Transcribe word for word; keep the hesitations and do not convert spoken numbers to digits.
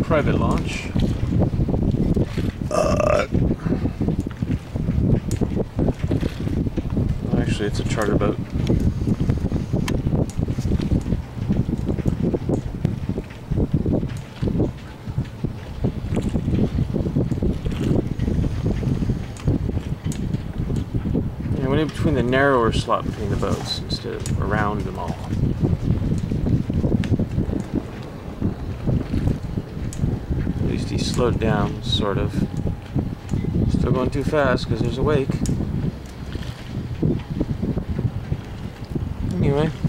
private launch. Uh, Actually, it's a charter boat. Yeah, I went in between the narrower slot between the boats instead of around them all. At least he slowed down, sort of. Still going too fast because there's a wake. Anyway.